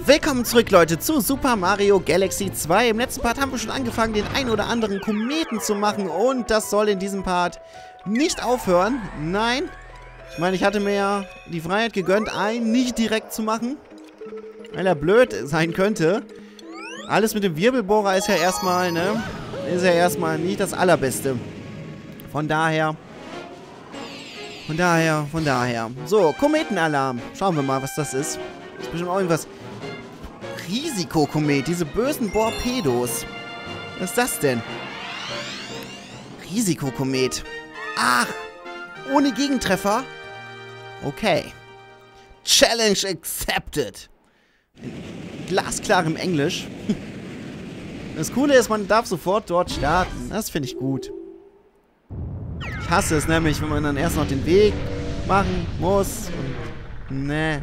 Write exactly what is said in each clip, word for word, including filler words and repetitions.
Willkommen zurück, Leute, zu Super Mario Galaxy zwei. Im letzten Part haben wir schon angefangen, den ein oder anderen Kometen zu machen. Und das soll in diesem Part nicht aufhören. Nein. Ich meine, ich hatte mir ja die Freiheit gegönnt, einen nicht direkt zu machen. Weil er blöd sein könnte. Alles mit dem Wirbelbohrer ist ja erstmal, ne? Ist ja erstmal nicht das Allerbeste. Von daher... Von daher, von daher. So, Kometenalarm. Schauen wir mal, was das ist. Das ist bestimmt auch irgendwas... Risikokomet, diese bösen Torpedos. Was ist das denn? Risikokomet. Ach, ohne Gegentreffer? Okay. Challenge accepted. In glasklarem Englisch. Das Coole ist, man darf sofort dort starten. Das finde ich gut. Ich hasse es nämlich, wenn man dann erst noch den Weg machen muss. Und ne.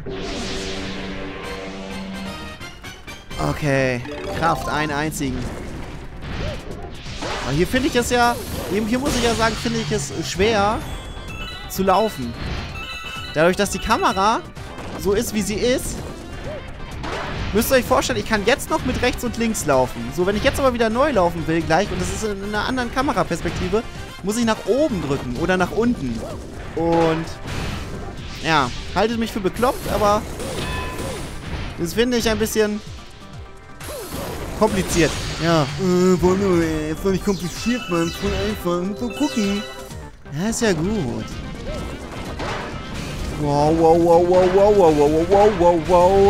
Okay, Kraft, einen einzigen. Aber hier finde ich es ja, hier muss ich ja sagen, finde ich es schwer zu laufen. Dadurch, dass die Kamera so ist, wie sie ist, müsst ihr euch vorstellen, ich kann jetzt noch mit rechts und links laufen. So, wenn ich jetzt aber wieder neu laufen will gleich, und das ist in einer anderen Kameraperspektive, muss ich nach oben drücken oder nach unten. Und, ja, haltet mich für bekloppt, aber das finde ich ein bisschen... kompliziert. Ja. Äh, boah, ist doch nicht kompliziert, Mann. Voll einfach. So gucken. Ja, ist ja gut. Wow, wow, wow, wow, wow, wow, wow, wow, wow, wow.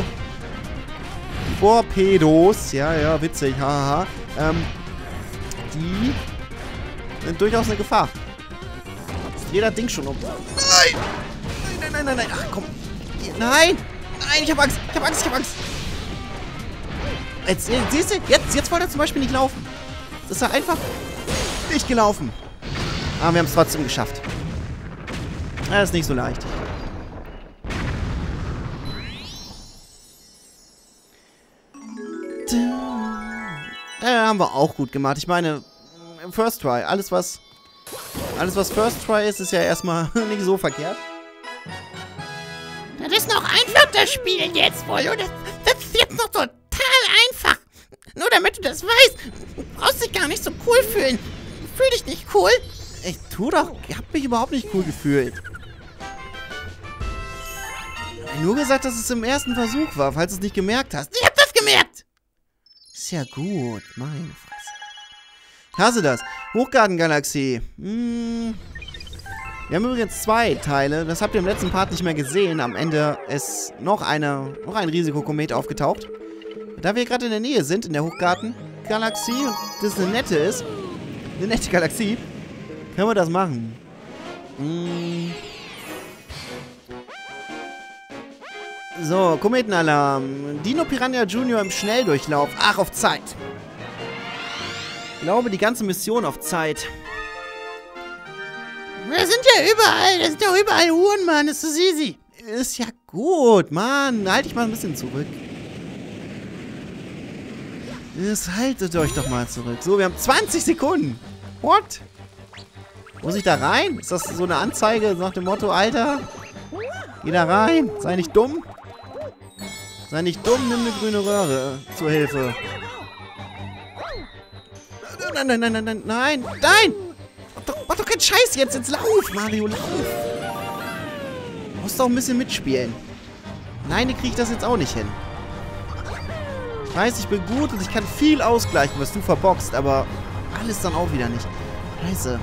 Torpedos. Ja, ja, witzig. Haha. Ähm, die sind durchaus eine Gefahr. Ist jeder Ding schon um. Nein! Nein, nein, nein, nein. Ach, komm. Nein! Nein, ich hab Angst. Ich hab Angst, ich hab Angst. Jetzt, siehst du, jetzt, jetzt wollte er zum Beispiel nicht laufen. Das ist er einfach nicht gelaufen. Aber wir haben es trotzdem geschafft. Das ist nicht so leicht. Da haben wir auch gut gemacht. Ich meine, First Try. Alles, was alles, was First Try ist, ist ja erstmal nicht so verkehrt. Das ist noch einfach, das Spiel jetzt wohl, oder? Das ist jetzt noch so einfach. Nur damit du das weißt. Du brauchst dich gar nicht so cool fühlen. Fühl dich nicht cool. Ich tu doch... Ich hab mich überhaupt nicht cool gefühlt. Ich hab nur gesagt, dass es im ersten Versuch war, falls du es nicht gemerkt hast. Ich hab das gemerkt. Ist ja gut. Meine Fresse. Ich hasse das. Hochgartengalaxie. Hm. Wir haben übrigens zwei Teile. Das habt ihr im letzten Part nicht mehr gesehen. Am Ende ist noch, eine, noch ein Risikokomet aufgetaucht. Da wir gerade in der Nähe sind, in der Hochgartengalaxie, und das eine nette ist, eine nette Galaxie, können wir das machen. Hm. So, Kometenalarm. Dino Piranha Junior im Schnelldurchlauf. Ach, auf Zeit. Ich glaube, die ganze Mission auf Zeit. Wir sind ja überall. Das sind ja überall Uhren, Mann. Das ist easy. Ist ja gut, Mann. Halt dich mal ein bisschen zurück. Jetzt haltet euch doch mal zurück. So, wir haben zwanzig Sekunden. What? Muss ich da rein? Ist das so eine Anzeige nach dem Motto, Alter? Geh da rein. Sei nicht dumm. Sei nicht dumm, nimm eine grüne Röhre zur Hilfe. Nein, nein, nein, nein, nein, nein, nein! Mach doch, mach doch keinen Scheiß jetzt. Jetzt lauf, Mario, lauf. Du musst doch ein bisschen mitspielen. Alleine kriege ich das jetzt auch nicht hin. Ich weiß, ich bin gut und ich kann viel ausgleichen, was du verboxt, aber alles dann auch wieder nicht. Scheiße.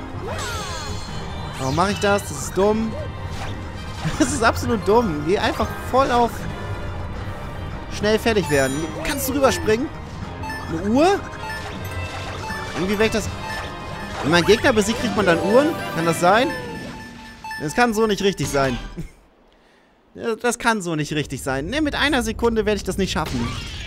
Warum mache ich das? Das ist dumm. Das ist absolut dumm. Geh einfach voll auf schnell fertig werden. Kannst du rüberspringen? Eine Uhr? Irgendwie weg das... Wenn man Gegner besiegt, kriegt man dann Uhren? Kann das sein? Das kann so nicht richtig sein. Das kann so nicht richtig sein. Ne, mit einer Sekunde werde ich das nicht schaffen.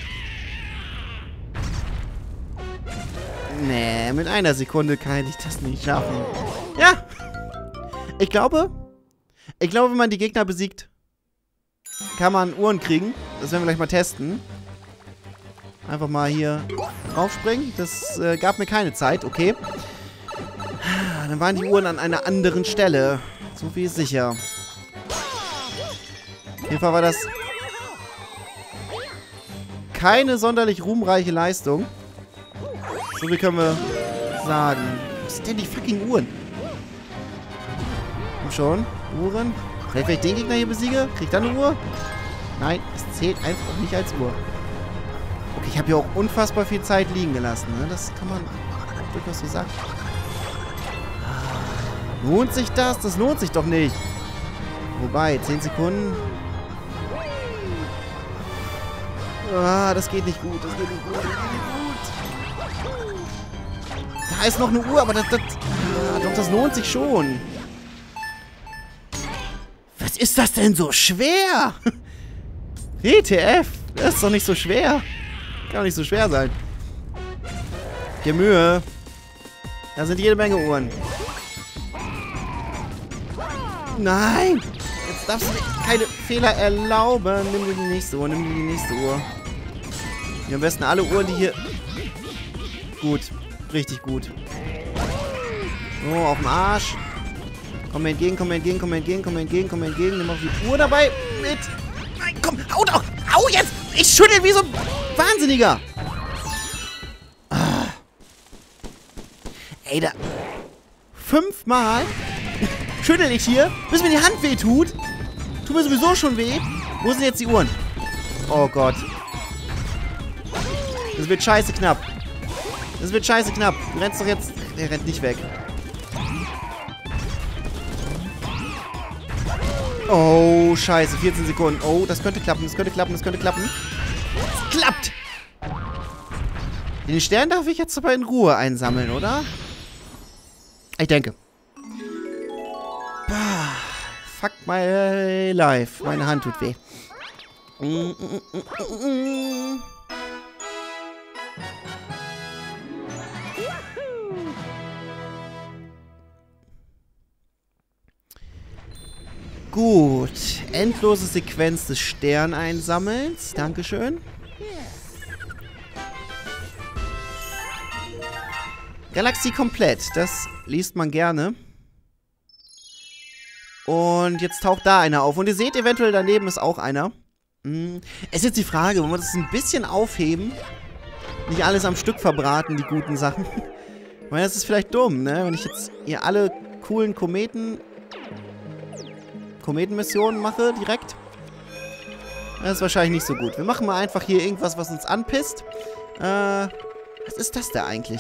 Nee, mit einer Sekunde kann ich das nicht schaffen. Ja. Ich glaube, ich glaube, wenn man die Gegner besiegt, kann man Uhren kriegen. Das werden wir gleich mal testen. Einfach mal hier draufspringen. Das äh, gab mir keine Zeit, okay. Dann waren die Uhren an einer anderen Stelle. So viel ist sicher. Auf jeden Fall war das keine sonderlich ruhmreiche Leistung. So wie können wir sagen. Was sind denn die fucking Uhren? Komm schon. Uhren. Vielleicht, wenn ich den Gegner hier besiege, krieg ich dann eine Uhr? Nein, es zählt einfach nicht als Uhr. Okay, ich habe hier auch unfassbar viel Zeit liegen gelassen. Ne? Das kann man durchaus so sagen. Lohnt sich das? Das lohnt sich doch nicht. Wobei, zehn Sekunden. Ah, das geht nicht gut. Das geht nicht gut. Das geht nicht gut. Da ist noch eine Uhr, aber das... das ah, doch, das lohnt sich schon. Was ist das denn so schwer? W T F. Das ist doch nicht so schwer. Kann doch nicht so schwer sein. Geh Mühe. Da sind jede Menge Uhren. Nein! Jetzt darfst du dir keine Fehler erlauben. Nimm dir die nächste Uhr, nimm dir die nächste Uhr. Hier am besten alle Uhren, die hier... Gut. Richtig gut. So, auf dem Arsch. Komm mir entgegen, komm mir entgegen, komm mir entgegen, komm mir entgegen, komm mir entgegen. Nimm auch die Uhr dabei mit. Nein, komm, hau doch! Au jetzt! Ich schüttel wie so ein Wahnsinniger! Ah. Ey, da... Fünfmal... schüttel ich hier, bis mir die Hand weh tut. Tut mir sowieso schon weh. Wo sind jetzt die Uhren? Oh Gott. Das wird scheiße knapp. Das wird scheiße knapp. Du rennst doch jetzt... Der rennt nicht weg. Oh, scheiße. vierzehn Sekunden. Oh, das könnte klappen, das könnte klappen, das könnte klappen. Es klappt! Den Stern darf ich jetzt aber in Ruhe einsammeln, oder? Ich denke. Fuck my life. Meine Hand tut weh. Gut. Endlose Sequenz des Sterneinsammelns. Dankeschön. Galaxie komplett. Das liest man gerne. Und jetzt taucht da einer auf. Und ihr seht, eventuell daneben ist auch einer. Hm. Es ist jetzt die Frage, wollen wir das ein bisschen aufheben? Nicht alles am Stück verbraten, die guten Sachen. Ich meine, das ist vielleicht dumm, ne? Wenn ich jetzt hier alle coolen Kometen... Kometenmissionen mache, direkt. Das ist wahrscheinlich nicht so gut. Wir machen mal einfach hier irgendwas, was uns anpisst. Äh, was ist das da eigentlich?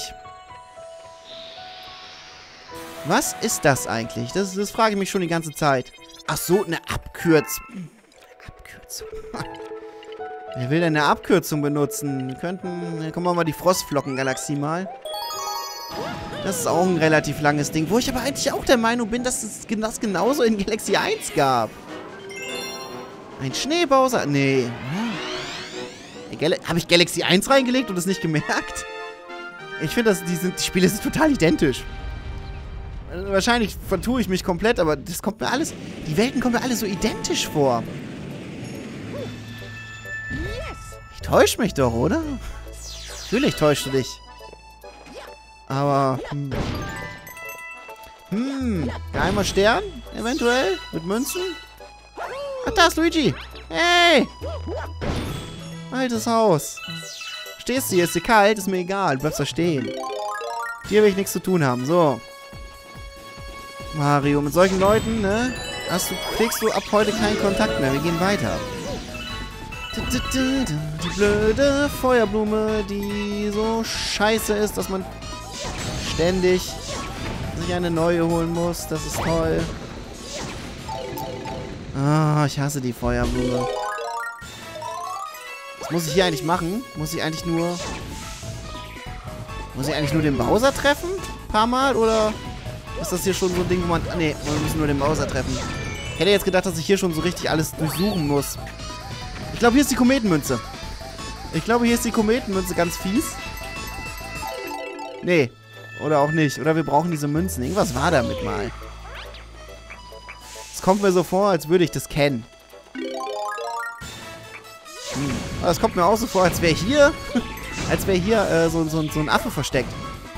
Was ist das eigentlich? Das, das frage ich mich schon die ganze Zeit. Ach so, eine Abkürzung. Abkürzung. Wer will denn eine Abkürzung benutzen? Wir könnten... Dann kommen wir mal die Frostflocken-Galaxie mal. Das ist auch ein relativ langes Ding. Wo ich aber eigentlich auch der Meinung bin, dass es das genauso in Galaxie eins gab. Ein Schneebowser? Nee. Habe ich Galaxie eins reingelegt und es nicht gemerkt? Ich finde, die, sind, die Spiele sind total identisch. Wahrscheinlich vertue ich mich komplett, aber das kommt mir alles... Die Welten kommen mir alle so identisch vor. Ich täusche mich doch, oder? Natürlich täuschst du dich. Aber... Hm. Hm. Geheimer Stern? Eventuell? Mit Münzen? Ach, da ist Luigi. Hey! Altes Haus. Stehst du hier? Ist dir kalt? Ist mir egal. Du bleibst da stehen. Hier will ich nichts zu tun haben. So. Mario, mit solchen Leuten, ne? Hast du, pflegst du ab heute keinen Kontakt mehr. Wir gehen weiter. Die blöde Feuerblume, die so scheiße ist, dass man ständig sich eine neue holen muss. Das ist toll. Ah, ich hasse die Feuerblume. Was muss ich hier eigentlich machen? Muss ich eigentlich nur... Muss ich eigentlich nur den Bowser treffen? Ein paar Mal? Oder ist das hier schon so ein Ding, wo man... Ah, nee, wir müssen nur den Bowser treffen. Ich hätte jetzt gedacht, dass ich hier schon so richtig alles durchsuchen muss. Ich glaube, hier ist die Kometenmünze. Ich glaube, hier ist die Kometenmünze ganz fies. Nee. Oder auch nicht. Oder wir brauchen diese Münzen. Irgendwas war damit mal. Es kommt mir so vor, als würde ich das kennen. Hm. Aber es kommt mir auch so vor, als wäre hier... als wäre hier äh, so, so, so ein Affe versteckt.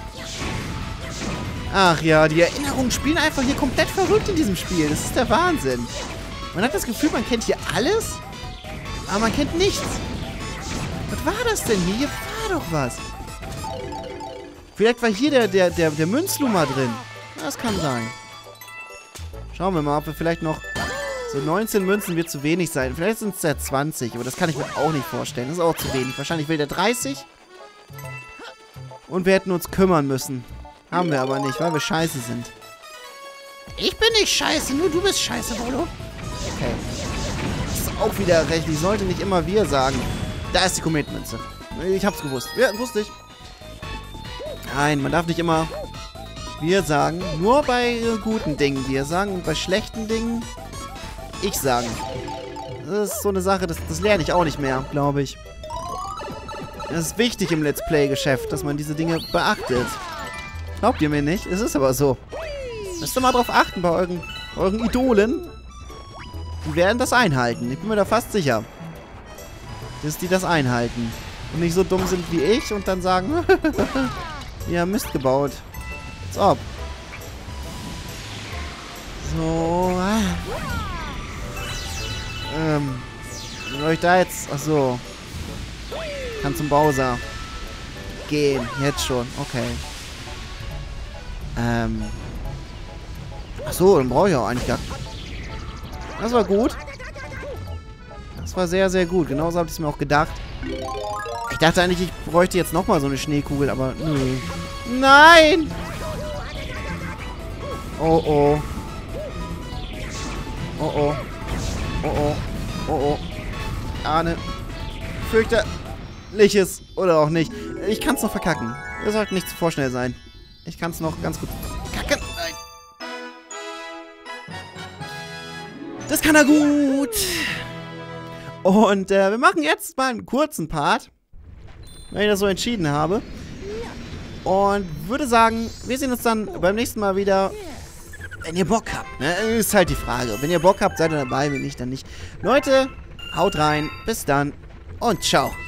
Ach ja, die Erinnerungen spielen einfach hier komplett verrückt in diesem Spiel. Das ist der Wahnsinn. Man hat das Gefühl, man kennt hier alles, aber man kennt nichts. Was war das denn hier? Hier war doch was. Vielleicht war hier der, der, der, der Münzlummer drin. Das kann sein. Schauen wir mal, ob wir vielleicht noch... So neunzehn Münzen wird zu wenig sein. Vielleicht sind es ja zwanzig, aber das kann ich mir auch nicht vorstellen. Das ist auch zu wenig. Wahrscheinlich will der dreißig. Und wir hätten uns kümmern müssen. Haben wir aber nicht, weil wir scheiße sind. Ich bin nicht scheiße, nur du bist scheiße, Rollo. Okay. Das ist auch wieder recht. Ich sollte nicht immer wir sagen. Da ist die Kometmünze. Ich hab's gewusst. Ja, wusste ich. Nein, man darf nicht immer wir sagen. Nur bei äh, guten Dingen wir sagen und bei schlechten Dingen ich sagen. Das ist so eine Sache, das, das lerne ich auch nicht mehr, glaube ich. Das ist wichtig im Let's Play-Geschäft, dass man diese Dinge beachtet. Glaubt ihr mir nicht? Es ist aber so. Müsst ihr mal drauf achten bei euren, euren Idolen. Die werden das einhalten. Ich bin mir da fast sicher. Dass die das einhalten. Und nicht so dumm sind wie ich und dann sagen, ihr habt Mist gebaut. Als ob. So. Ähm. Soll ich da jetzt... Achso. Kann zum Bowser gehen. Jetzt schon. Okay. Ähm. Achso, dann brauche ich auch eigentlich gar... Das war gut. Das war sehr, sehr gut. Genauso habe ich es mir auch gedacht. Ich dachte eigentlich, ich bräuchte jetzt nochmal so eine Schneekugel, aber nö. Nein! Oh, oh. Oh, oh. Oh, oh. Oh, oh. Ahne. Fürchterliches. Oder auch nicht. Ich kann es noch verkacken. Wir sollten nicht zu vorschnell sein. Ich kann es noch ganz gut verkacken. Nein. Das kann er gut. Und äh, wir machen jetzt mal einen kurzen Part. Wenn ich das so entschieden habe. Und würde sagen, wir sehen uns dann beim nächsten Mal wieder, wenn ihr Bock habt. Ne? Ist halt die Frage. Wenn ihr Bock habt, seid ihr dabei. Wenn nicht, dann nicht. Leute, haut rein. Bis dann. Und ciao.